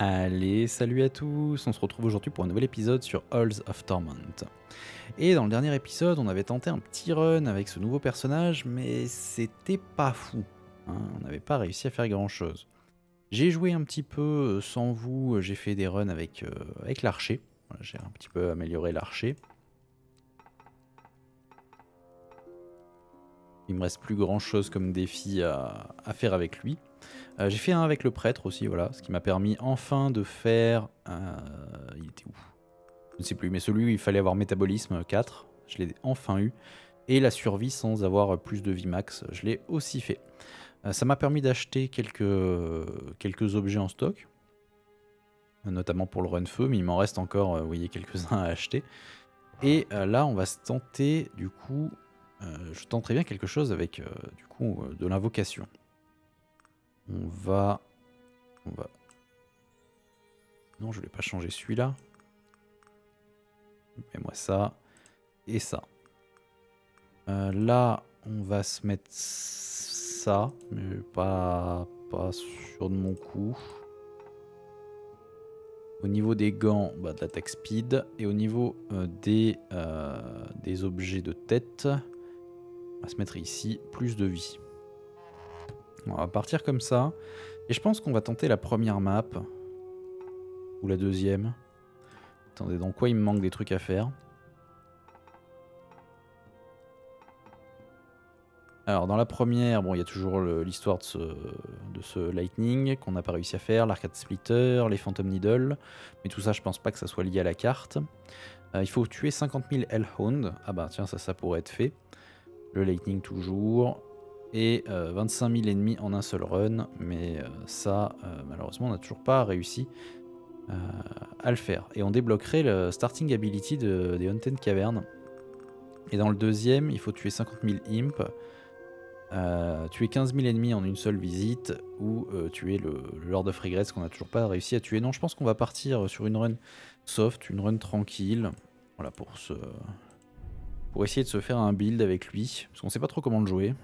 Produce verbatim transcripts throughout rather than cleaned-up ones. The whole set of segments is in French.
Allez, salut à tous, on se retrouve aujourd'hui pour un nouvel épisode sur Halls of Torment. Et dans le dernier épisode, on avait tenté un petit run avec ce nouveau personnage, mais c'était pas fou, hein, on n'avait pas réussi à faire grand chose. J'ai joué un petit peu euh, sans vous, j'ai fait des runs avec, euh, avec l'archer, voilà, j'ai un petit peu amélioré l'archer. Il me reste plus grand chose comme défi à, à faire avec lui. Euh, j'ai fait un avec le prêtre aussi, voilà, ce qui m'a permis enfin de faire... Euh, il était où? Je ne sais plus, mais celui où il fallait avoir métabolisme quatre, je l'ai enfin eu. Et la survie sans avoir plus de vie max, je l'ai aussi fait. Euh, ça m'a permis d'acheter quelques, quelques objets en stock, notamment pour le run feu, mais il m'en reste encore, euh, vous voyez, quelques-uns à acheter. Et euh, là, on va se tenter, du coup, euh, je tenterai bien quelque chose avec, euh, du coup, euh, de l'invocation. On va... On va... Non, je ne vais pas changer celui-là. Mets-moi ça et ça. Euh, là, on va se mettre ça, mais pas, pas sûr de mon coup. Au niveau des gants, bah, de l'attaque speed. Et au niveau euh, des, euh, des objets de tête, on va se mettre ici, plus de vie. On va partir comme ça. Et je pense qu'on va tenter la première map. Ou la deuxième. Attendez, dans quoi il me manque des trucs à faire? Alors dans la première, bon, il y a toujours l'histoire de ce, de ce Lightning qu'on n'a pas réussi à faire, l'Arcade Splitter, les Phantom Needle, mais tout ça je pense pas que ça soit lié à la carte. Euh, il faut tuer cinquante mille Hellhound, ah bah tiens ça, ça pourrait être fait. Le Lightning toujours, et euh, vingt-cinq mille ennemis en un seul run, mais euh, ça euh, malheureusement on n'a toujours pas réussi euh, à le faire. Et on débloquerait le starting ability de, des Haunted Caverns. Et dans le deuxième, il faut tuer cinquante mille Imp, Euh, tuer quinze mille ennemis en une seule visite ou euh, tuer le, le Lord of Regrets qu'on n'a toujours pas réussi à tuer. Non, je pense qu'on va partir sur une run soft, une run tranquille, voilà, pour, se, pour essayer de se faire un build avec lui, parce qu'on sait pas trop comment le jouer.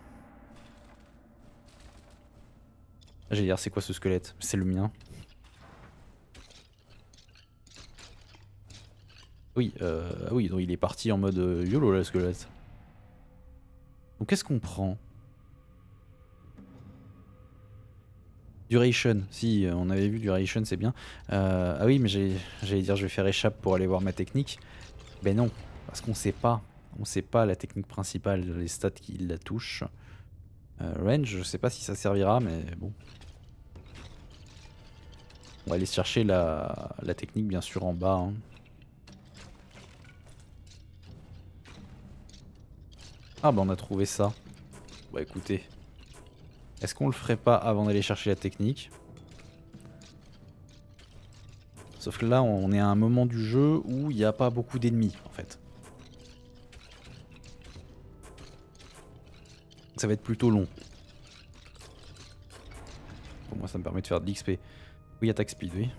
Ah, j'allais dire, c'est quoi ce squelette? C'est le mien. Oui, euh, ah oui, donc il est parti en mode euh, YOLO là, le squelette. Donc qu'est-ce qu'on prend? Duration, si, on avait vu Duration, c'est bien. Euh, ah oui, mais j'allais dire je vais faire échappe pour aller voir ma technique. Ben non, parce qu'on sait pas. On sait pas la technique principale, les stats qui la touchent. Euh, range, je sais pas si ça servira, mais bon. On va aller chercher la, la technique bien sûr en bas. Hein. Ah bah on a trouvé ça. Bah écoutez. Est-ce qu'on le ferait pas avant d'aller chercher la technique? Sauf que là, on est à un moment du jeu où il n'y a pas beaucoup d'ennemis, en fait. Ça va être plutôt long. Pour moi, ça me permet de faire de l'X P. Oui, attaque speed, oui.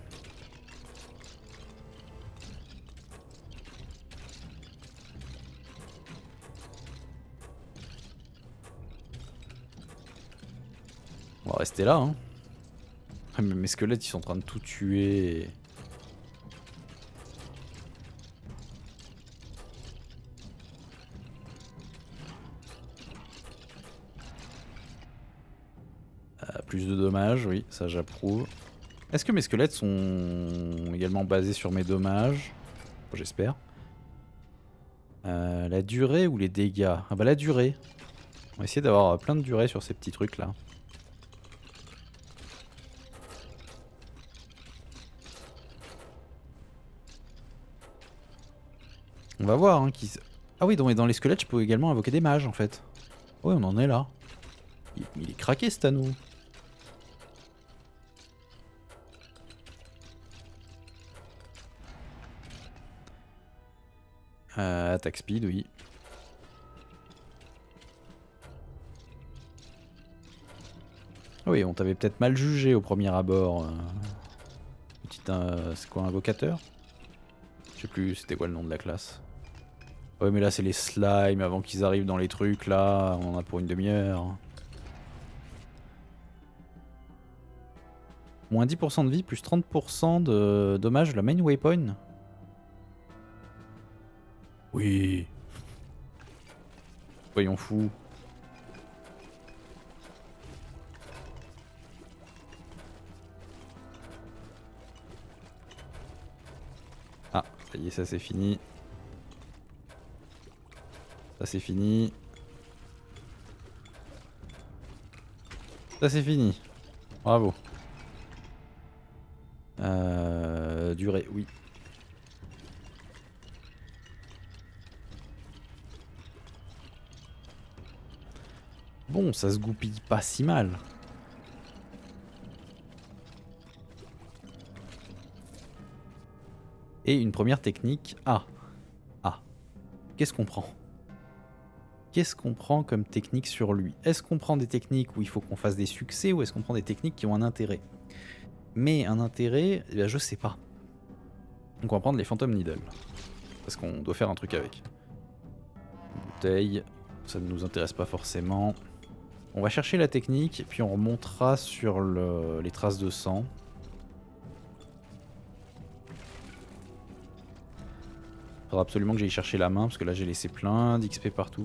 On va rester là, hein. Mes squelettes, ils sont en train de tout tuer. Plus de dommages, oui, ça j'approuve. Est-ce que mes squelettes sont également basés sur mes dommages? Bon, j'espère. Euh, la durée ou les dégâts? Ah bah la durée. On va essayer d'avoir plein de durée sur ces petits trucs là. On va voir. Hein, qui... Ah oui, dans, dans les squelettes, je peux également invoquer des mages en fait. Oui, on en est là. Il, il est craqué cet anneau. Euh, attaque speed, oui. Oui, on t'avait peut-être mal jugé au premier abord. Euh... Petit, euh, c'est quoi, invocateur? Je sais plus, c'était quoi le nom de la classe. Ouais, mais là, c'est les slimes avant qu'ils arrivent dans les trucs, là. On en a pour une demi-heure. Moins dix pour cent de vie, plus trente pour cent de dommages, la main weapon. Oui. Soyons fous. Ah, ça y est, ça c'est fini. Ça c'est fini. Ça c'est fini. Bravo. Euh, durée, oui. Bon, ça se goupille pas si mal. Et une première technique. Ah. Ah. Qu'est-ce qu'on prend? Qu'est-ce qu'on prend comme technique sur lui? Est-ce qu'on prend des techniques où il faut qu'on fasse des succès ou est-ce qu'on prend des techniques qui ont un intérêt? Mais un intérêt, eh bien, je sais pas. Donc on va prendre les Phantom Needle. Parce qu'on doit faire un truc avec. Bouteille, ça ne nous intéresse pas forcément. On va chercher la technique et puis on remontera sur le, les traces de sang. Il faudra absolument que j'aille chercher la main parce que là j'ai laissé plein d'X P partout.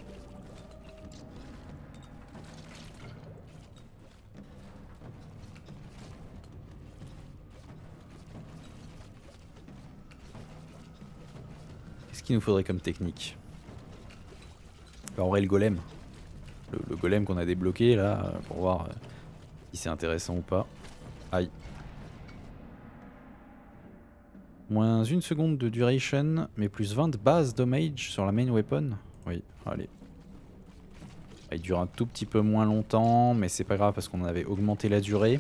Qu'est-ce qu'il nous faudrait comme technique? bah, En vrai le golem. Le, le golem qu'on a débloqué là pour voir si c'est intéressant ou pas. Aïe. Moins une seconde de duration, mais plus vingt de base damage sur la main weapon. Oui, allez. Il dure un tout petit peu moins longtemps, mais c'est pas grave parce qu'on avait augmenté la durée.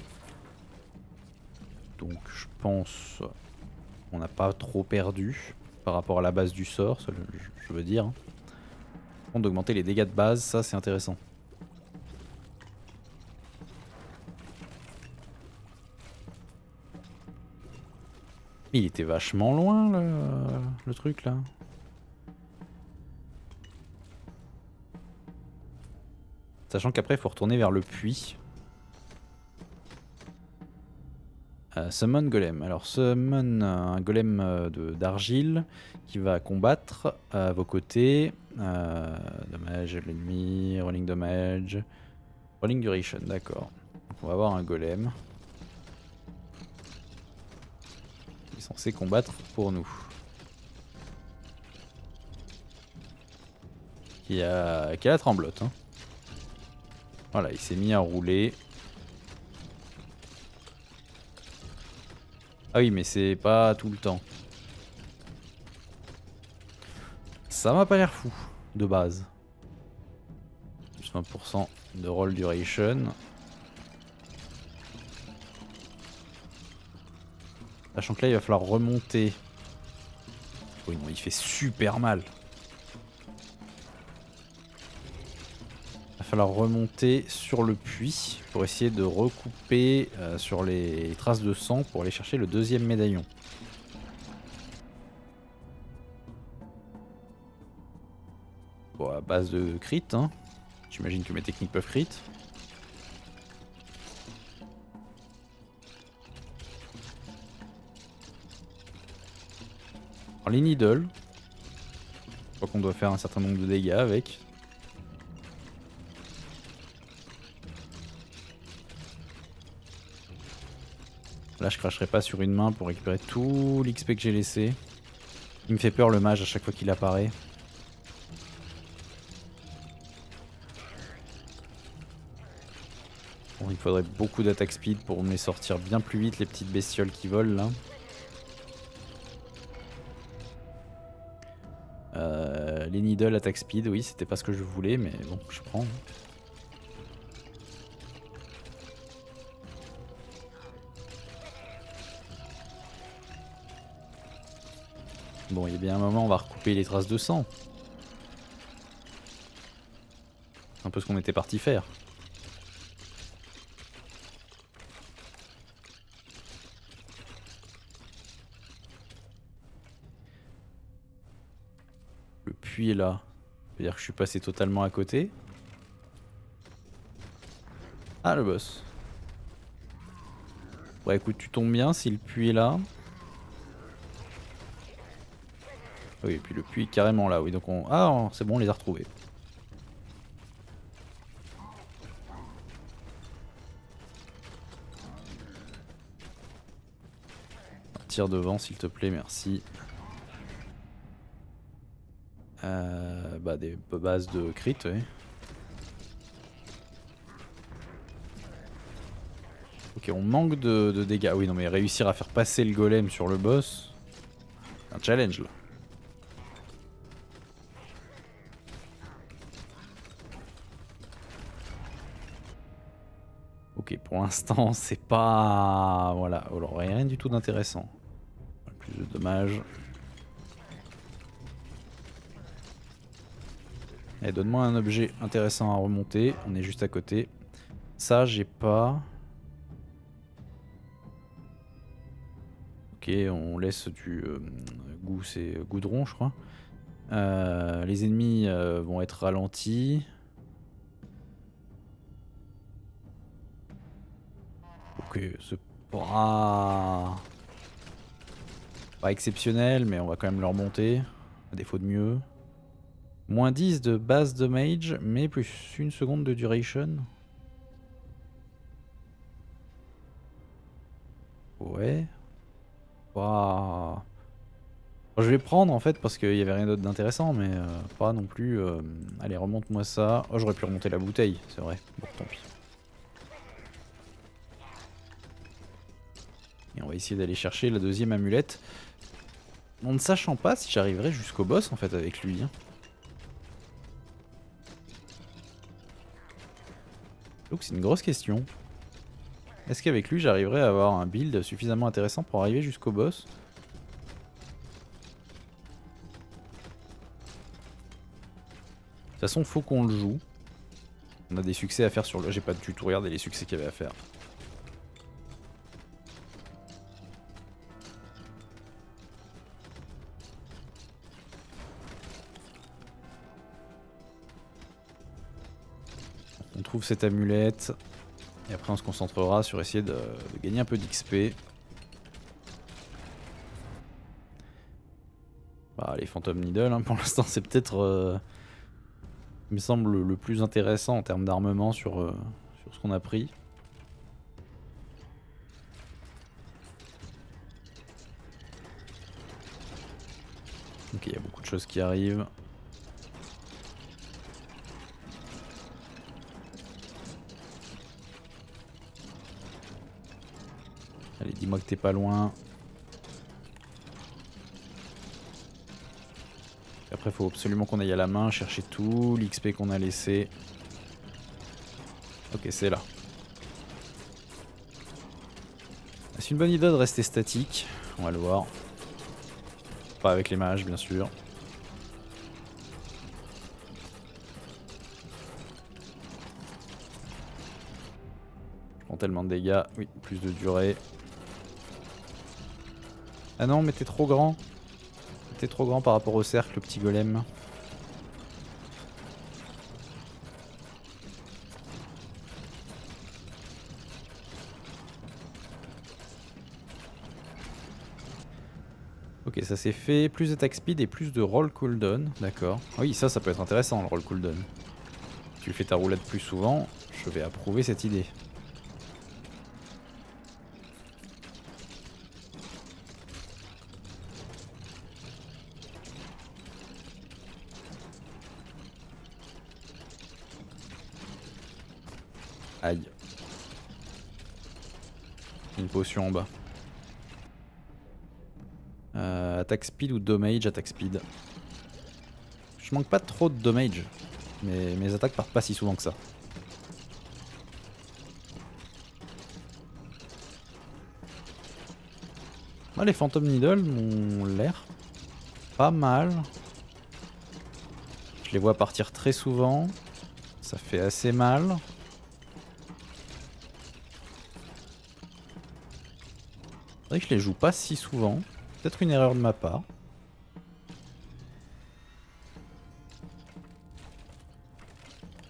Donc je pense qu'on n'a pas trop perdu par rapport à la base du sort, ça, je veux dire. D'augmenter les dégâts de base, ça c'est intéressant. Il était vachement loin le, le truc là. Sachant qu'après il faut retourner vers le puits. Euh, summon golem. Alors summon un golem euh, d'argile qui va combattre à vos côtés. Euh, dommage l'ennemi, rolling damage, rolling duration, d'accord. On va avoir un golem. Il est censé combattre pour nous. Qui a, qui a la tremblote. Hein. Voilà, il s'est mis à rouler. Ah oui, mais c'est pas tout le temps. Ça m'a pas l'air fou, de base. Plus vingt pour cent de roll duration. Sachant que là, il va falloir remonter. Oui, non, il fait super mal. Il va falloir remonter sur le puits pour essayer de recouper euh, sur les traces de sang pour aller chercher le deuxième médaillon. Bon, à base de crit, hein. J'imagine que mes techniques peuvent crit. Alors, les needles. Je crois qu'on doit faire un certain nombre de dégâts avec. Là, je cracherai pas sur une main pour récupérer tout l'X P que j'ai laissé. Il me fait peur le mage à chaque fois qu'il apparaît. Bon, il faudrait beaucoup d'attaque speed pour me les sortir bien plus vite, les petites bestioles qui volent là. Euh, les needles attaque speed, oui, c'était pas ce que je voulais, mais bon, je prends. Bon, il y a bien un moment, on va recouper les traces de sang. C'est un peu ce qu'on était parti faire. Le puits est là. C'est-à-dire que je suis passé totalement à côté. Ah, le boss. Ouais, écoute, tu tombes bien si le puits est là. Oui, et puis le puits est carrément là, oui. Donc on... Ah, c'est bon, on les a retrouvés. Tire devant, s'il te plaît, merci. Euh, bah, des bases de crit, oui. Ok, on manque de, de dégâts. Oui, non, mais réussir à faire passer le golem sur le boss, c'est un challenge là. Ok, pour l'instant, c'est pas. Voilà, alors rien du tout d'intéressant. Plus de dommages. Allez, donne-moi un objet intéressant à remonter. On est juste à côté. Ça, j'ai pas. Ok, on laisse du euh, goût, c'est goudron, je crois. Euh, les ennemis euh, vont être ralentis. Ok, c'est pas... pas exceptionnel, mais on va quand même le remonter, à défaut de mieux. Moins dix de base damage, mais plus une seconde de duration. Ouais. Pas... Je vais prendre en fait parce qu'il y avait rien d'autre d'intéressant, mais euh, pas non plus... Euh... Allez, remonte-moi ça. Oh, j'aurais pu remonter la bouteille, c'est vrai. Bon, tant pis. Et on va essayer d'aller chercher la deuxième amulette. En ne sachant pas si j'arriverai jusqu'au boss en fait avec lui. Hein. Donc c'est une grosse question. Est-ce qu'avec lui j'arriverai à avoir un build suffisamment intéressant pour arriver jusqu'au boss? De toute façon faut qu'on le joue. On a des succès à faire sur le... J'ai pas du tout regardé les succès qu'il y avait à faire. On trouve cette amulette. Et après on se concentrera sur essayer de, de gagner un peu d'X P. Bah les Phantom Needle hein, pour l'instant c'est peut-être... Euh, il me semble le plus intéressant en termes d'armement sur, euh, sur ce qu'on a pris. Ok, il y a beaucoup de choses qui arrivent. Allez, dis-moi que t'es pas loin. Après, il faut absolument qu'on aille à la main, chercher tout l'X P qu'on a laissé. Ok, c'est là. C'est une bonne idée de rester statique. On va le voir. Pas avec les mages, bien sûr. Je prends tellement de dégâts. Oui, plus de durée. Ah non, mais t'es trop grand. T'es trop grand par rapport au cercle, le petit golem. Ok, ça c'est fait. Plus d'attaque speed et plus de roll cooldown. D'accord. Oui, ça, ça peut être intéressant, le roll cooldown. Tu fais ta roulade plus souvent, je vais approuver cette idée. Aïe. Une potion en bas. Euh, attaque speed ou damage? Attaque speed. Je manque pas trop de damage, mais mes attaques partent pas si souvent que ça. Ah, les Phantom Needle ont l'air pas mal. Je les vois partir très souvent. Ça fait assez mal. C'est vrai que je les joue pas si souvent. Peut-être une erreur de ma part.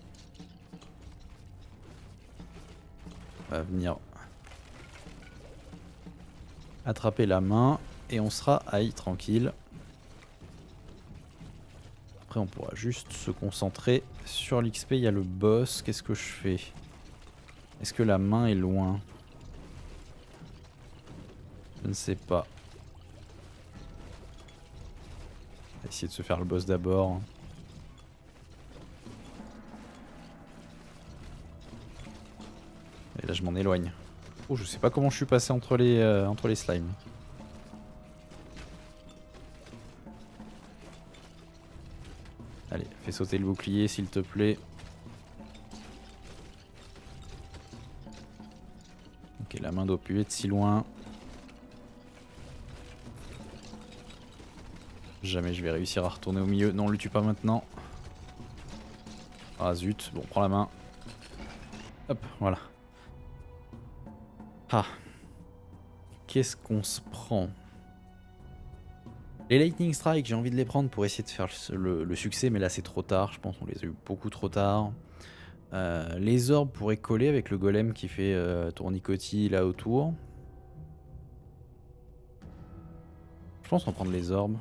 On va venir attraper la main et on sera aïe tranquille. Après on pourra juste se concentrer sur l'X P, il y a le boss, qu'est-ce que je fais? Est-ce que la main est loin? Je ne sais pas. On va essayer de se faire le boss d'abord. Et là je m'en éloigne. Oh, je sais pas comment je suis passé entre les, euh, entre les slimes. Allez, fais sauter le bouclier s'il te plaît. Ok, la main doit plus être si loin. Jamais je vais réussir à retourner au milieu. Non, on le tue pas maintenant. Ah zut, bon, prends la main. Hop, voilà. Ah. Qu'est-ce qu'on se prend? Les Lightning Strike, j'ai envie de les prendre pour essayer de faire le, le succès, mais là c'est trop tard, je pense qu'on les a eu beaucoup trop tard. Euh, les orbes pourraient coller avec le golem qui fait euh, tournicotis là autour. Je pense qu'on va prendre les orbes.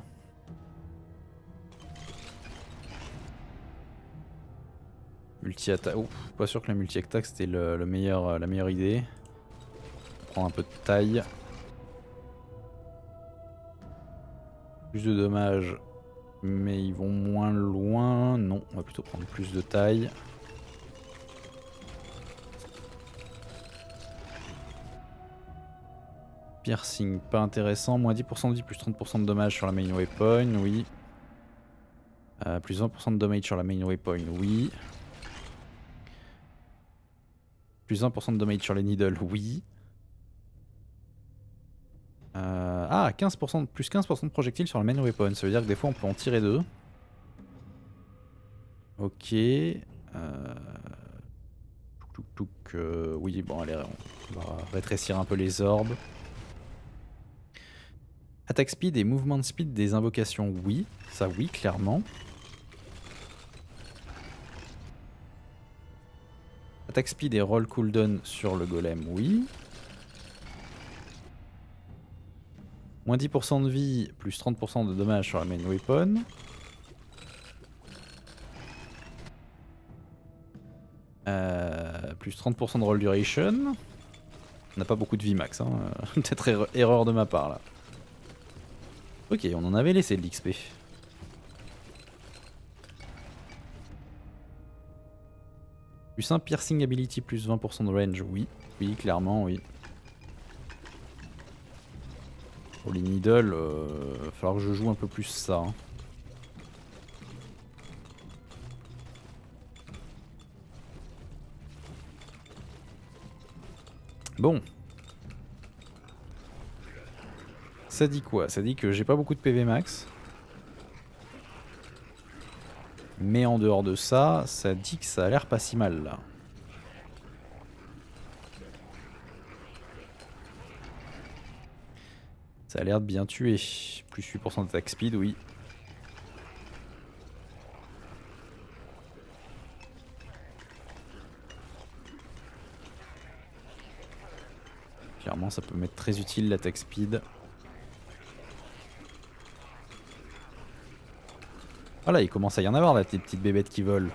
Multi-attaque. Oh, pas sûr que la multi-attaque c'était le, le meilleur, la meilleure idée. On prend un peu de taille. Plus de dommages, mais ils vont moins loin. Non, on va plutôt prendre plus de taille. Piercing, pas intéressant. Moins dix pour cent de vie, plus trente pour cent de dommages sur la main weapon, oui. Euh, plus vingt pour cent de damage sur la main weapon, oui. Plus vingt pour cent de damage sur les needles, oui. Euh, ah, quinze pour cent, plus quinze pour cent de projectiles sur la main weapon. Ça veut dire que des fois on peut en tirer deux. Ok. Euh... Touk, touk, touk, euh... Oui, bon, allez, on va rétrécir un peu les orbes. Attack speed et movement speed des invocations, oui. Ça, oui, clairement. Attack speed et roll cooldown sur le golem, oui. Moins dix pour cent de vie, plus trente pour cent de dommages sur la main weapon. Euh, plus trente pour cent de roll duration. On n'a pas beaucoup de vie max, hein. Peut-être er erreur de ma part là. Ok, on en avait laissé de l'X P. Plus un piercing ability, plus vingt pour cent de range, oui. Oui, clairement, oui. Pour les needles, euh, va falloir que je joue un peu plus ça. Hein. Bon. Ça dit quoi? Ça dit que j'ai pas beaucoup de P V max. Mais en dehors de ça, ça dit que ça a l'air pas si mal là. Ça a l'air de bien tuer. Plus huit pour cent d'attaque speed, oui. Clairement, ça peut m'être très utile l'attaque speed. Voilà, il commence à y en avoir là, des petites bébêtes qui volent.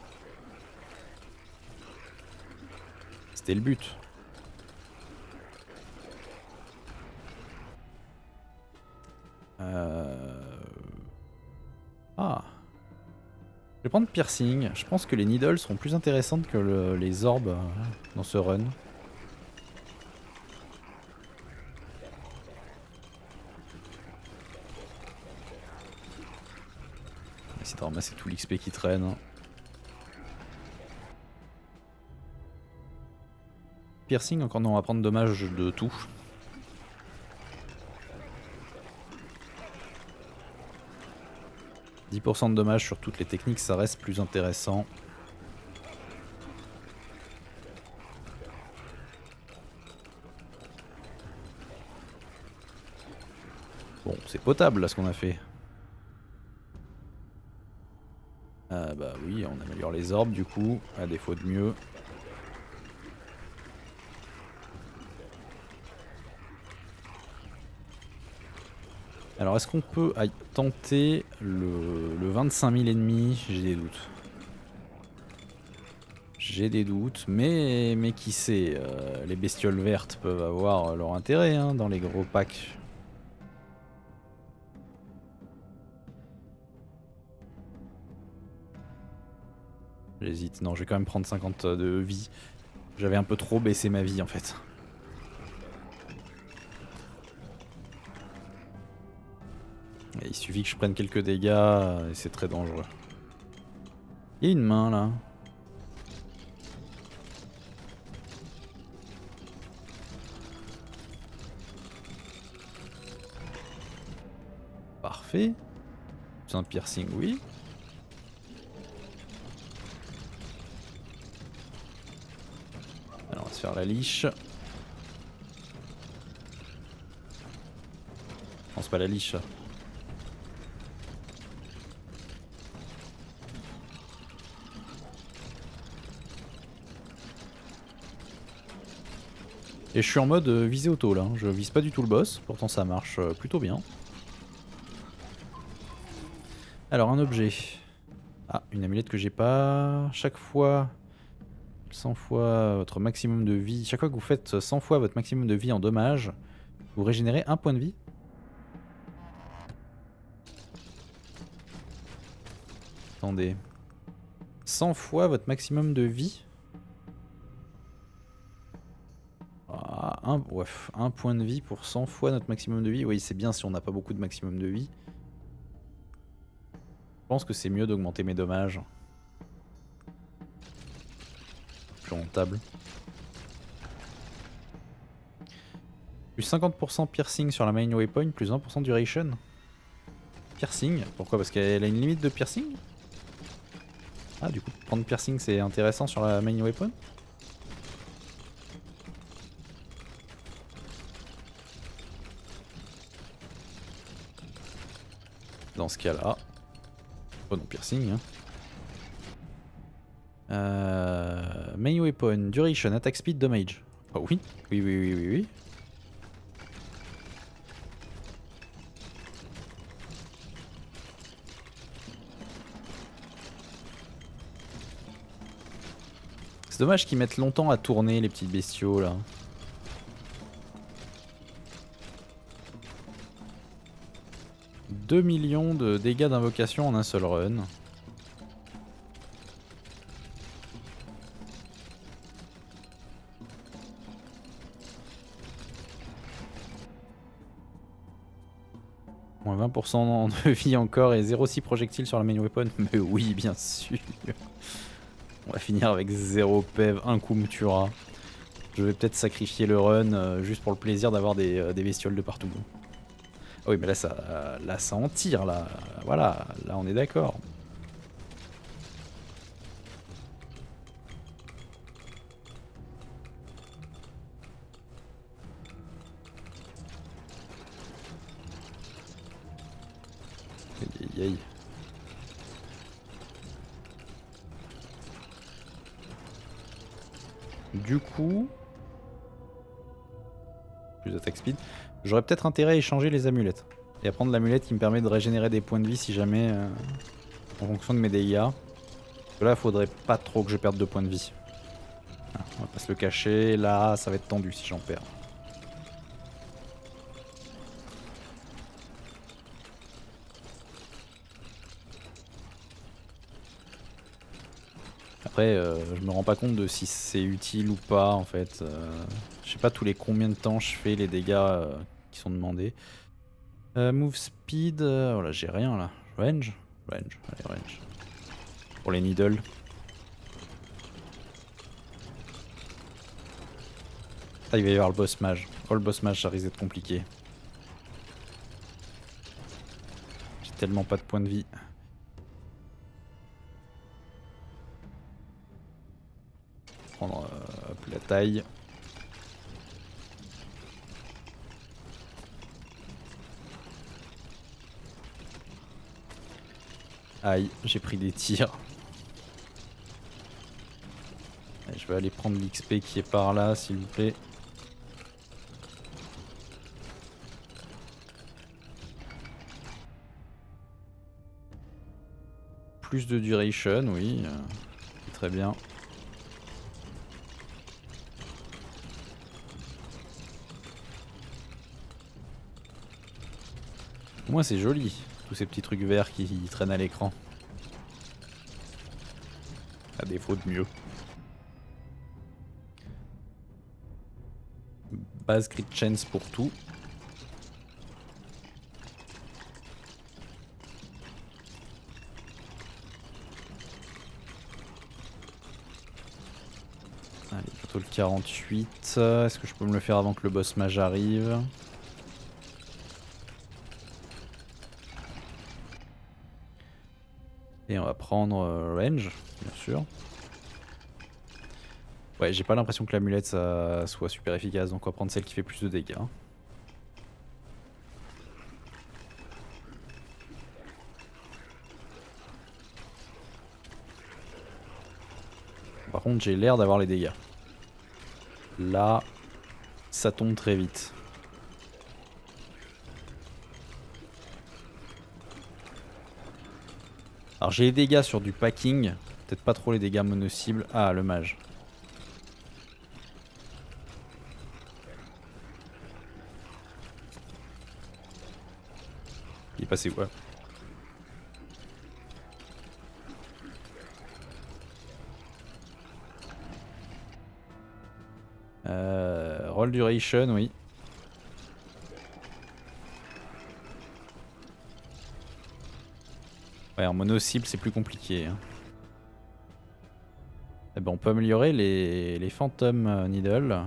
C'était le but. Euh... Ah. Je vais prendre piercing. Je pense que les needles seront plus intéressantes que le, les orbes euh, dans ce run. On va essayer de ramasser tout l'X P qui traîne. Piercing, encore non, on va prendre dommage de tout. dix pour cent de dommages sur toutes les techniques, ça reste plus intéressant. Bon, c'est potable là ce qu'on a fait. Ah bah oui, on améliore les orbes du coup, à défaut de mieux. Alors est-ce qu'on peut aïe, tenter le, le vingt-cinq mille ennemis? J'ai des doutes. J'ai des doutes, mais, mais qui sait, euh, les bestioles vertes peuvent avoir leur intérêt hein, dans les gros packs. J'hésite, non je vais quand même prendre cinquante de vie. J'avais un peu trop baissé ma vie en fait. Et il suffit que je prenne quelques dégâts et c'est très dangereux. Il y a une main là. Parfait. C'est un piercing, oui. Alors on va se faire la liche. Non, c'est pas la liche. Et je suis en mode euh, visée auto là, je vise pas du tout le boss, pourtant ça marche euh, plutôt bien. Alors un objet. Ah, une amulette que j'ai pas. Chaque fois, cent fois votre maximum de vie. Chaque fois que vous faites cent fois votre maximum de vie en dommage, vous régénérez un point de vie. Attendez. cent fois votre maximum de vie. Ah, un, ouais, un point de vie pour cent fois notre maximum de vie. Oui, c'est bien si on n'a pas beaucoup de maximum de vie. Je pense que c'est mieux d'augmenter mes dommages. Plus rentable. Plus cinquante pour cent piercing sur la main waypoint, plus vingt pour cent duration. Piercing, pourquoi? Parce qu'elle a une limite de piercing? Ah, du coup, prendre piercing c'est intéressant sur la main weapon? Dans ce cas-là. Oh non, piercing. Hein. Euh, main weapon, duration, attack speed, damage. Oh oui, oui, oui, oui, oui, oui. C'est dommage qu'ils mettent longtemps à tourner les petits bestiaux là. deux millions de dégâts d'invocation en un seul run. Moins vingt pour cent de vie encore et zéro virgule six projectiles sur la main weapon. Mais oui, bien sûr. On va finir avec zéro P E V, un coup me tuera. Je vais peut-être sacrifier le run euh, juste pour le plaisir d'avoir des, euh, des bestioles de partout. Ah oui, mais là ça, euh, là ça en tire, là. Voilà, là on est d'accord. Aïe aïe aïe. Du coup, plus d'attaque speed. J'aurais peut-être intérêt à échanger les amulettes. Et à prendre l'amulette qui me permet de régénérer des points de vie si jamais, euh, en fonction de mes dégâts. Parce que là, faudrait pas trop que je perde de points de vie. Ah, on va pas se le cacher, là, ça va être tendu si j'en perds. Après, euh, je me rends pas compte de si c'est utile ou pas en fait. Euh, je sais pas tous les combien de temps je fais les dégâts euh, qui sont demandés. Euh, move speed, euh, voilà, j'ai rien là. Range, range, allez range. Pour les needles. Ah, il va y avoir le boss mage. Oh, le boss mage, ça risque d'être compliqué. J'ai tellement pas de points de vie. Prendre euh, hop, la taille. Aïe, j'ai pris des tirs. Allez, je vais aller prendre l'X P qui est par là, s'il vous plaît. plus de duration, oui. Euh, très bien. Au moins c'est joli, tous ces petits trucs verts qui traînent à l'écran. À défaut de mieux. Base crit chance pour tout. Allez, plutôt le quarante-huit. Est-ce que je peux me le faire avant que le boss mage arrive? Et on va prendre euh, range, bien sûr. Ouais, j'ai pas l'impression que l'amulette ça soit super efficace, donc on va prendre celle qui fait plus de dégâts. Par contre, j'ai l'air d'avoir les dégâts. Là, ça tombe très vite. Alors j'ai les dégâts sur du packing, peut-être pas trop les dégâts mono-cibles. Ah, le mage. Il est passé quoi? Euh, roll duration, oui. Ouais, en mono cible c'est plus compliqué. Hein. Eh ben, on peut améliorer les, les Phantom Needle.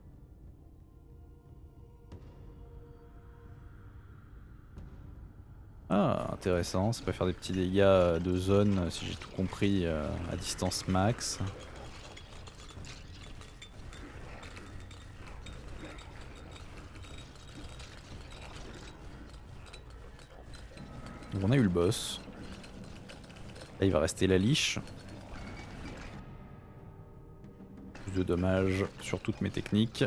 Ah, intéressant, ça peut faire des petits dégâts de zone, si j'ai tout compris, à distance max. Donc on a eu le boss. Là il va rester la liche. Plus de dommages sur toutes mes techniques.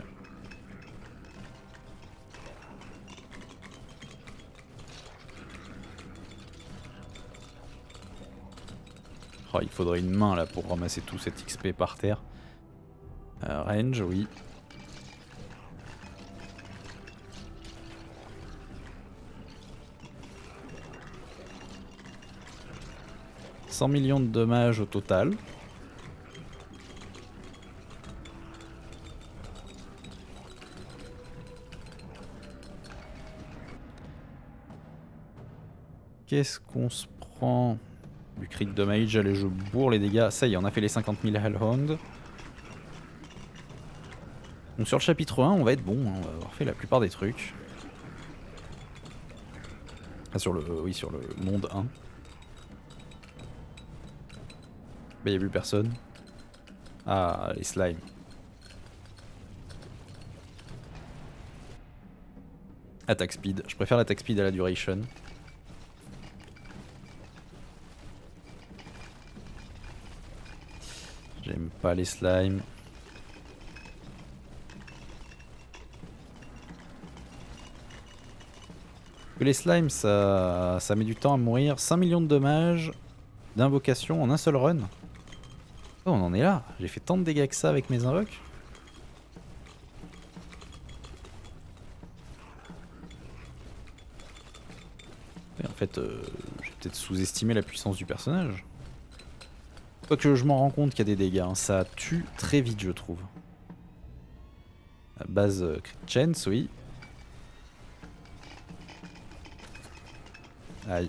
Oh, il faudrait une main là pour ramasser tout cet X P par terre. Euh, range, oui. cent millions de dommages au total. Qu'est-ce qu'on se prend? Du crit damage, allez je bourre les dégâts. Ça y est, on a fait les cinquante mille Hellhound. Donc sur le chapitre un, on va être bon, hein, on va avoir fait la plupart des trucs. Ah, sur le, euh, oui, sur le monde un. Bah y'a plus personne. Ah, les slimes. Attack speed, je préfère l'attack speed à la duration. J'aime pas les slimes. Les slimes, ça, ça met du temps à mourir. cinq millions de dommages d'invocation en un seul run. Oh, on en est là. J'ai fait tant de dégâts que ça avec mes invoques. Et en fait, euh, j'ai peut-être sous-estimé la puissance du personnage. Quoique je m'en rends compte qu'il y a des dégâts. Hein. Ça tue très vite, je trouve. La base euh, crit chance, oui. Aïe.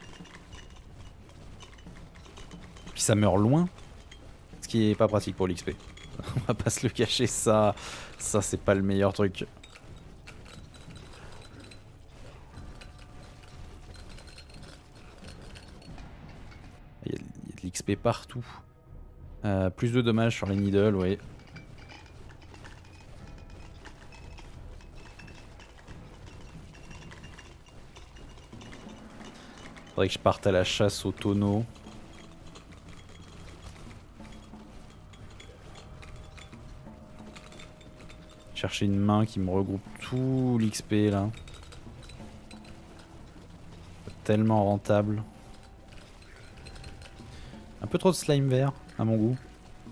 Puis ça meurt loin. Ce qui est pas pratique pour l'X P. On va pas se le cacher, ça, ça c'est pas le meilleur truc. Il y a, a de l'X P partout. Euh, plus de dommages sur les needles, oui. Faudrait que je parte à la chasse au tonneau. Chercher une main qui me regroupe tout l'X P là. Tellement rentable. Un peu trop de slime vert, à mon goût.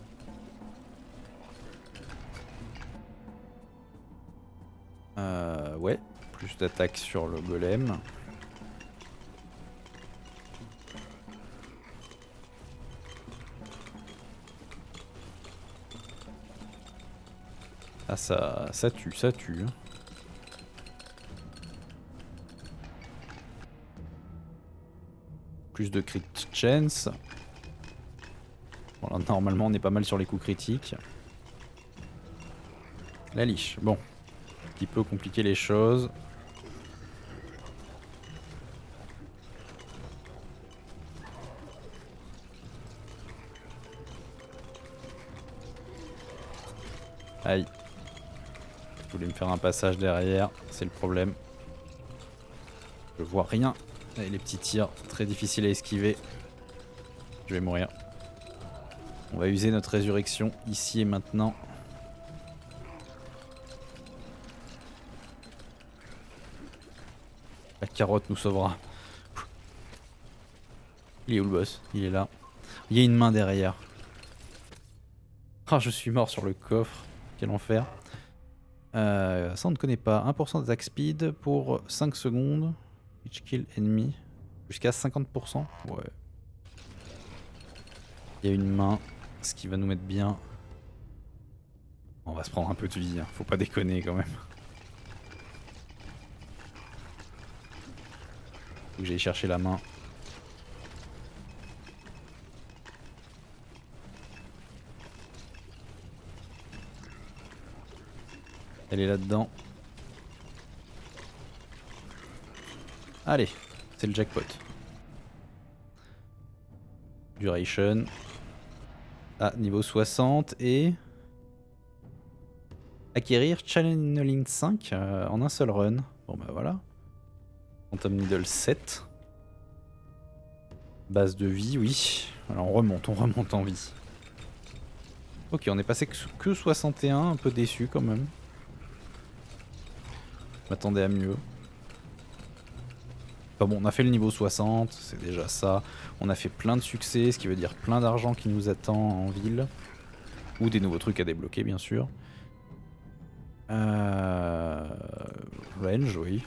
Euh, ouais, plus d'attaque sur le golem. Ah ça, ça tue, ça tue. Plus de crit chance. Bon là, normalement on est pas mal sur les coups critiques. La liche, bon. Un petit peu compliquer les choses. Aïe. Je voulais me faire un passage derrière, c'est le problème. Je vois rien. Et les petits tirs, très difficiles à esquiver. Je vais mourir. On va user notre résurrection ici et maintenant. La carotte nous sauvera. Il est où le boss? Il est là. Il y a une main derrière. Ah, je suis mort sur le coffre. Quel enfer. Euh, ça on ne connaît pas. un pour cent d'attaque speed pour cinq secondes. Each kill enemy. Jusqu'à cinquante pour cent. Ouais. Il y a une main. Ce qui va nous mettre bien. On va se prendre un peu de vie. Hein. Faut pas déconner quand même. Faut que j'aille chercher la main. Elle est là-dedans. Allez, c'est le jackpot. Duration. Ah, niveau soixante et... Acquérir Channeling cinq euh, en un seul run. Bon bah voilà. Phantom Needle sept. Base de vie, oui. Alors on remonte, on remonte en vie. Ok, on est passé que soixante et un, un peu déçu quand même. Je m'attendais à mieux. Enfin bon, on a fait le niveau soixante, c'est déjà ça. On a fait plein de succès, ce qui veut dire plein d'argent qui nous attend en ville. Ou des nouveaux trucs à débloquer, bien sûr. Euh... Range, oui.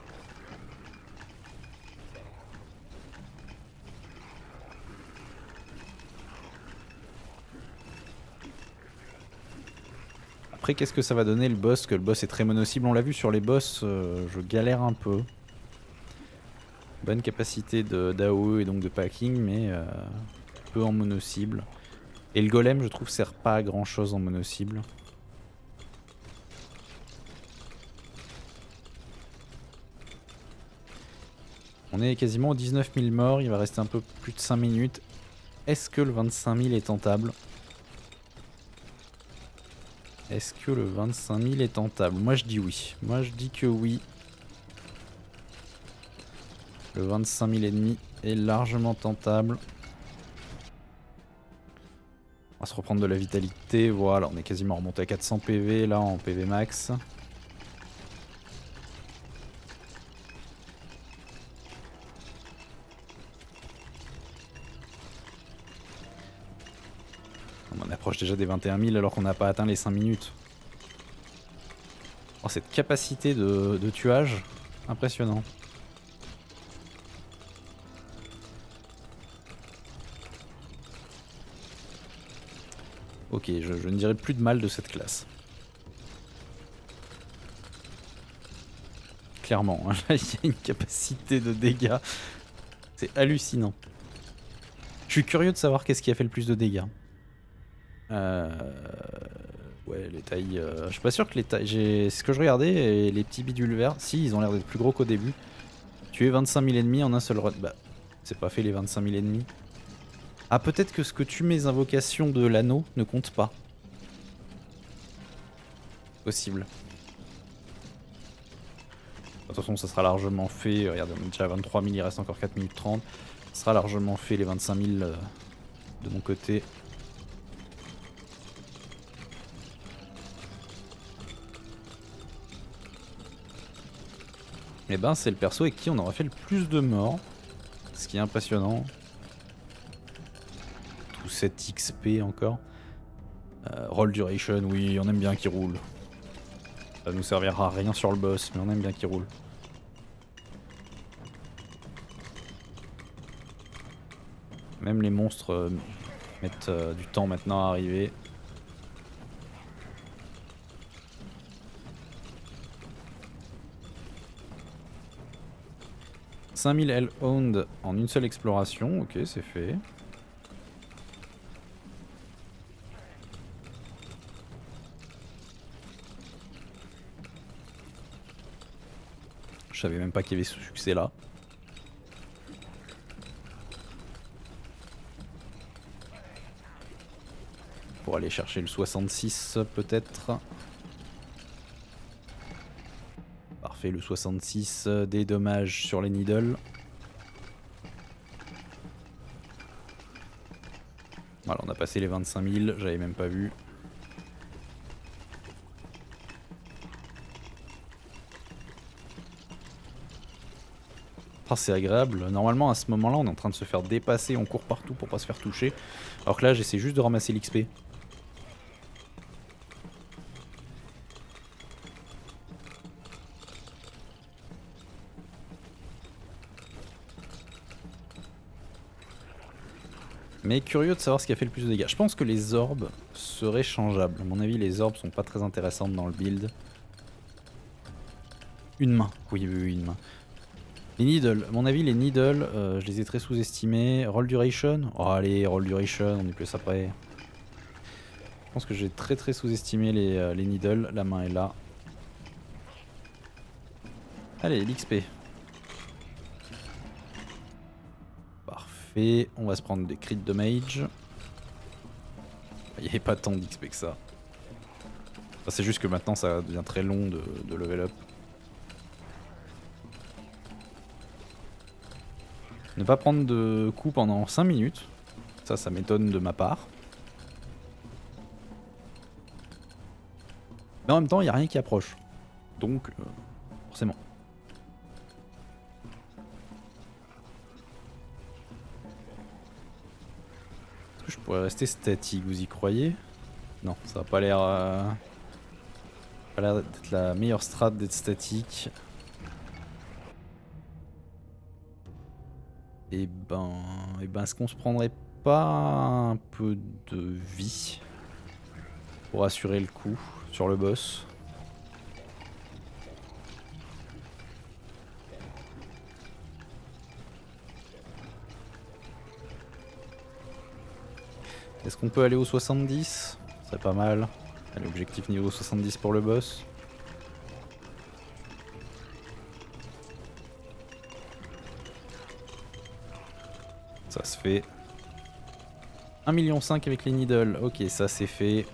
Après, qu'est-ce que ça va donner le boss? Que le boss est très mono-cible. On l'a vu sur les boss, euh, je galère un peu. Bonne capacité d'A O E et donc de packing, mais euh, peu en mono-cible. Et le golem, je trouve, sert pas à grand chose en mono-cible. On est quasiment aux dix-neuf mille morts, il va rester un peu plus de cinq minutes. Est-ce que le vingt-cinq mille est tentable? Est-ce que le vingt-cinq mille est tentable? Moi je dis oui. Moi je dis que oui. Le vingt-cinq mille et demi est largement tentable. On va se reprendre de la vitalité. Voilà, on est quasiment remonté à quatre cents P V là en P V max. On approche déjà des vingt et un mille alors qu'on n'a pas atteint les cinq minutes. Oh, cette capacité de, de tuage, impressionnant. Ok, je, je ne dirais plus de mal de cette classe. Clairement, hein, là il y a une capacité de dégâts. C'est hallucinant. Je suis curieux de savoir qu'est-ce qui a fait le plus de dégâts. Euh... Ouais, les tailles... Euh... Je suis pas sûr que les tailles... C'est ce que je regardais, et les petits bidules verts, si, ils ont l'air d'être plus gros qu'au début. Tuer vingt-cinq mille ennemis en un seul run. Bah, c'est pas fait les vingt-cinq mille ennemis. Ah, peut-être que ce que tue mes invocations de l'anneau ne compte pas. Possible. De toute façon, ça sera largement fait. Regardez, on est déjà à vingt-trois mille, il reste encore quatre minutes trente. Ça sera largement fait les vingt-cinq mille euh, de mon côté. Et ben, c'est le perso avec qui on aura fait le plus de morts. Ce qui est impressionnant. ou sept X P encore. Euh, roll duration, oui, on aime bien qu'il roule. Ça nous servira à rien sur le boss, mais on aime bien qu'il roule. Même les monstres euh, mettent euh, du temps maintenant à arriver. cinq mille L owned en une seule exploration, ok, c'est fait. Je savais même pas qu'il y avait ce succès là. Pour aller chercher le soixante-six peut-être. Parfait, le soixante-six, des dommages sur les needles. Voilà, on a passé les vingt-cinq mille, j'avais même pas vu. Oh, c'est agréable. Normalement, à ce moment-là, on est en train de se faire dépasser, on court partout pour pas se faire toucher. Alors que là, j'essaie juste de ramasser l'X P. Mais curieux de savoir ce qui a fait le plus de dégâts. Je pense que les orbes seraient changeables. À mon avis, les orbes sont pas très intéressantes dans le build. Une main. Oui, oui, oui, une main. Les needles. À mon avis, les needles, euh, je les ai très sous-estimés. Roll duration. Oh, allez, roll duration, on est plus après. Je pense que j'ai très très sous-estimé les, euh, les needles. La main est là. Allez, l'X P. Parfait. On va se prendre des crits de mage. Il n'y avait pas tant d'X P que ça. Enfin, c'est juste que maintenant ça devient très long de, de level up. Ne pas prendre de coups pendant cinq minutes. Ça, ça m'étonne de ma part. Mais en même temps, il n'y a rien qui approche. Donc, euh, forcément. Est-ce que je pourrais rester statique, vous y croyez? Non, ça n'a pas l'air... Euh, pas l'air d'être la meilleure strat d'être statique. Et ben... Et ben, est-ce qu'on se prendrait pas un peu de vie pour assurer le coup sur le boss? Est-ce qu'on peut aller au soixante-dix? Ce serait pas mal. Allez, objectif niveau soixante-dix pour le boss. Ça se fait. un million cinq avec les needles. Ok, ça c'est fait.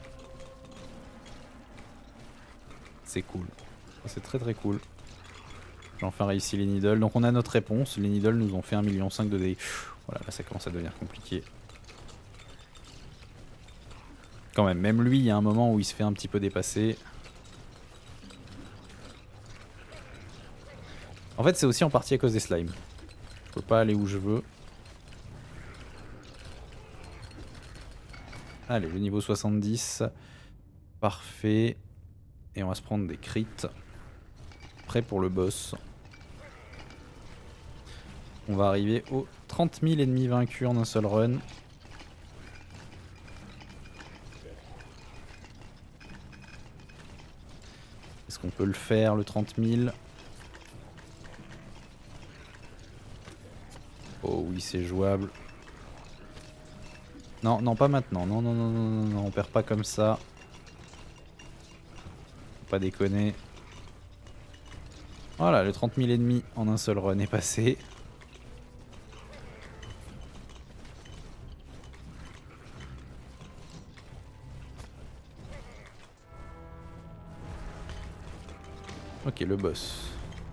C'est cool. C'est très très cool. J'ai enfin réussi les needles. Donc on a notre réponse. Les needles nous ont fait un million cinq de dégâts. Voilà, là ça commence à devenir compliqué. Quand même, même lui, il y a un moment où il se fait un petit peu dépasser. En fait, c'est aussi en partie à cause des slimes. Je peux pas aller où je veux. Allez, le niveau soixante-dix. Parfait. Et on va se prendre des crits. Prêt pour le boss. On va arriver aux trente mille ennemis vaincus en un seul run. Est-ce qu'on peut le faire, le trente mille? Oh oui, c'est jouable. Non, non, pas maintenant. Non, non, non, non, non, non, on perd pas comme ça. Faut pas déconner. Voilà, le trente mille ennemis en un seul run est passé. Ok, le boss.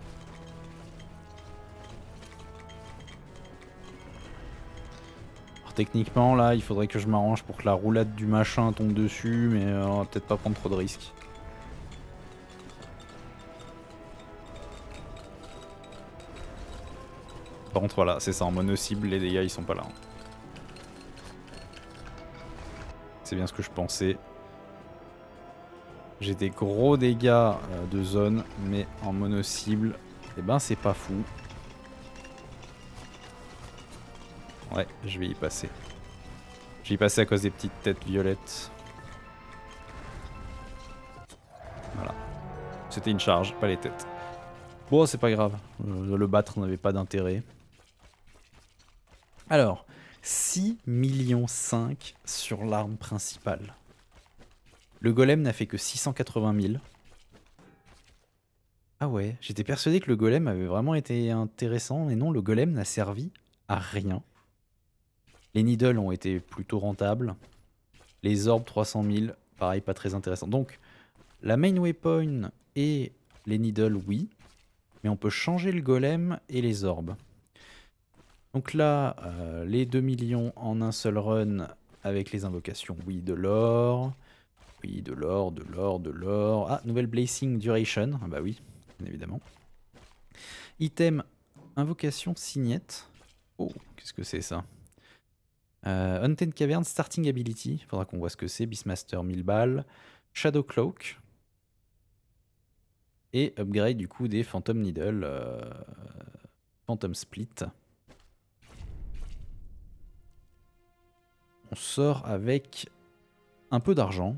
Alors, techniquement, là, il faudrait que je m'arrange pour que la roulade du machin tombe dessus, mais euh, on va peut-être pas prendre trop de risques. Par contre, voilà, c'est ça, en mono cible, les dégâts ils sont pas là. C'est bien ce que je pensais. J'ai des gros dégâts euh, de zone, mais en mono-cible, eh ben c'est pas fou. Ouais, je vais y passer. Je vais y passer à cause des petites têtes violettes. Voilà. C'était une charge, pas les têtes. Bon, c'est pas grave. Euh, le battre n'avait pas d'intérêt. Alors, six millions cinq sur l'arme principale. Le golem n'a fait que six cent quatre-vingt mille. Ah ouais, j'étais persuadé que le golem avait vraiment été intéressant, mais non, le golem n'a servi à rien. Les needles ont été plutôt rentables. Les orbes trois cent mille, pareil, pas très intéressant. Donc, la main weapon et les needles, oui. Mais on peut changer le golem et les orbes. Donc là, euh, les deux millions en un seul run avec les invocations. Oui, de l'or. Oui, de l'or, de l'or, de l'or. Ah, nouvelle Blazing Duration. Ah bah oui, bien évidemment. Item, invocation signette. Oh, qu'est-ce que c'est ça? euh, Untamed Cavern, Starting Ability. Faudra qu'on voit ce que c'est. Beastmaster, mille balles. Shadow Cloak. Et upgrade du coup des Phantom Needle. Euh, Phantom Split. On sort avec un peu d'argent.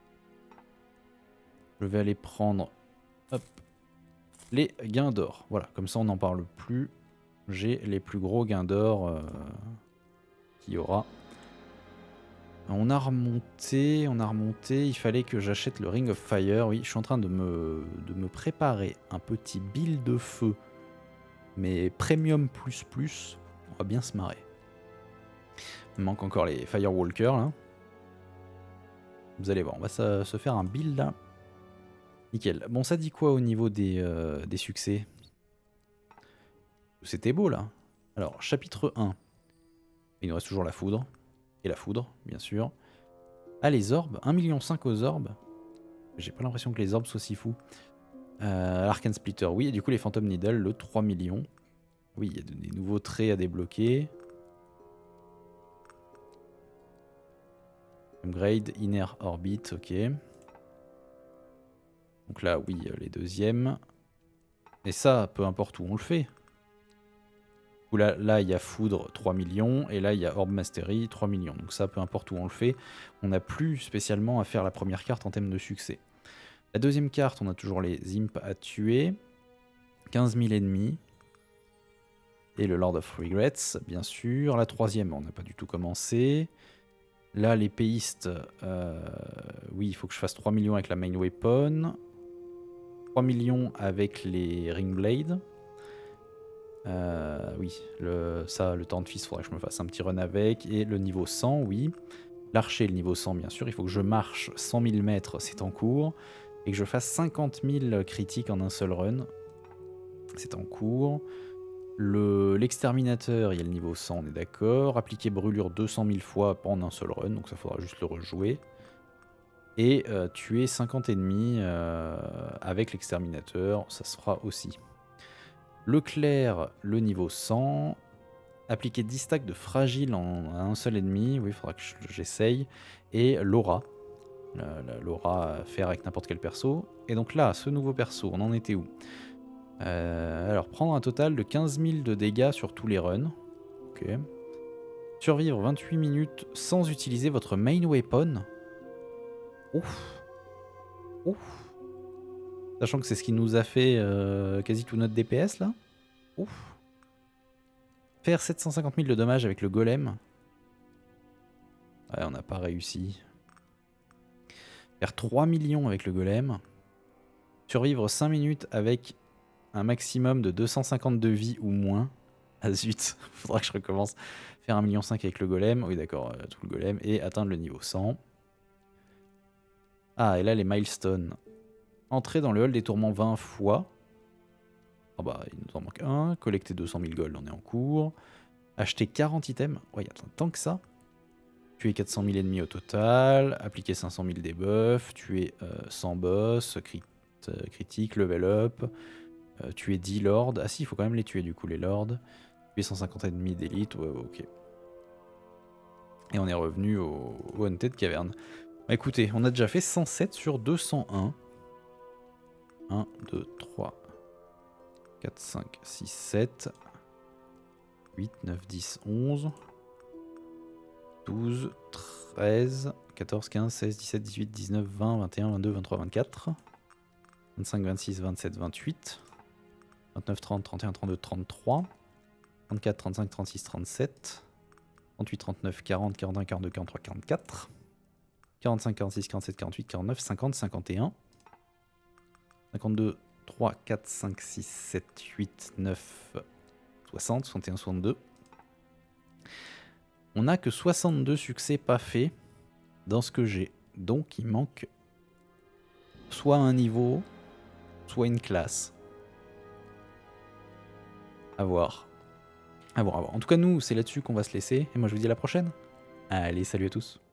Je vais aller prendre hop, les gains d'or. Voilà, comme ça on n'en parle plus. J'ai les plus gros gains d'or euh, qu'il y aura. On a remonté, on a remonté. Il fallait que j'achète le Ring of Fire. Oui, je suis en train de me, de me préparer un petit build de feu. Mais premium plus plus, on va bien se marrer. Il manque encore les Firewalkers là. Vous allez voir, on va se, se faire un build là. Nickel. Bon, ça dit quoi au niveau des, euh, des succès? C'était beau là. Alors, chapitre un. Il nous reste toujours la foudre. Et la foudre, bien sûr. Ah, les orbes. un million cinq aux orbes. J'ai pas l'impression que les orbes soient si fous. Euh, L'Arcane Splitter, oui. Et du coup, les Phantom Needle, le trois millions. Oui, il y a des nouveaux traits à débloquer. Upgrade, Inner Orbit, ok. Donc là, oui, les deuxièmes. Et ça, peu importe où on le fait. Là, là, il y a Foudre, trois millions. Et là, il y a Orb Mastery, trois millions. Donc ça, peu importe où on le fait. On n'a plus spécialement à faire la première carte en termes de succès. La deuxième carte, on a toujours les imps à tuer. quinze mille ennemis. Et le Lord of Regrets, bien sûr. La troisième, on n'a pas du tout commencé. Là, les péistes, euh, oui, il faut que je fasse trois millions avec la main weapon. trois millions avec les ring blade. Euh, oui, le, ça, le temps de fils, il faudrait que je me fasse un petit run avec. Et le niveau cent, oui. L'archer, le niveau cent, bien sûr. Il faut que je marche cent mille mètres, c'est en cours. Et que je fasse cinquante mille critiques en un seul run. C'est en cours. L'exterminateur, il y a le niveau cent, on est d'accord. Appliquer brûlure deux cent mille fois pas en un seul run, donc ça faudra juste le rejouer. Et euh, tuer cinquante ennemis euh, avec l'exterminateur, ça se fera aussi. Le clair, le niveau cent. Appliquer dix stacks de fragile en un seul ennemi, oui, il faudra que j'essaye. Et l'aura, l'aura à faire avec n'importe quel perso. Et donc là, ce nouveau perso, on en était où? Euh, alors, prendre un total de quinze mille de dégâts sur tous les runs. Ok. Survivre vingt-huit minutes sans utiliser votre main weapon. Ouf. Ouf. Sachant que c'est ce qui nous a fait euh, quasi tout notre D P S là. Ouf. Faire sept cent cinquante mille de dommages avec le golem. Ouais, on n'a pas réussi. Faire trois millions avec le golem. Survivre cinq minutes avec un maximum de deux cent cinquante-deux vies ou moins. Ah zut, faudra que je recommence. Faire un million cinq avec le golem. Oui d'accord, euh, tout le golem. Et atteindre le niveau cent. Ah, et là les milestones. Entrer dans le hall des tourments vingt fois. Ah bah, il nous en manque un. Collecter deux cent mille gold, on est en cours. Acheter quarante items. Ouais, il y a tant que ça. Tuer quatre cent mille ennemis au total. Appliquer cinq cent mille debuffs. Tuer euh, cent boss. Crit, euh, critique, level up. Euh, tuer dix lords. Ah si, il faut quand même les tuer du coup, les lords. Tuer cent cinquante ennemis d'élite. Ouais, ouais, ok. Et on est revenu au, au Haunted Cavern. Bah, écoutez, on a déjà fait cent sept sur deux cent un. un, deux, trois, quatre, cinq, six, sept, huit, neuf, dix, onze, douze, treize, quatorze, quinze, seize, dix-sept, dix-huit, dix-neuf, vingt, vingt et un, vingt-deux, vingt-trois, vingt-quatre, vingt-cinq, vingt-six, vingt-sept, vingt-huit, vingt-neuf, trente, trente et un, trente-deux, trente-trois, trente-quatre, trente-cinq, trente-six, trente-sept, trente-huit, trente-neuf, quarante, quarante et un, quarante-deux, quarante-trois, quarante-quatre, quarante-cinq, quarante-six, quarante-sept, quarante-huit, quarante-neuf, cinquante, cinquante et un, cinquante-deux, trois, quatre, cinq, six, sept, huit, neuf, soixante, soixante et un, soixante-deux. On n'a que soixante-deux succès pas faits dans ce que j'ai. Donc il manque soit un niveau, soit une classe. À voir. À voir, à voir. En tout cas, nous, c'est là-dessus qu'on va se laisser. Et moi, je vous dis à la prochaine. Allez, salut à tous.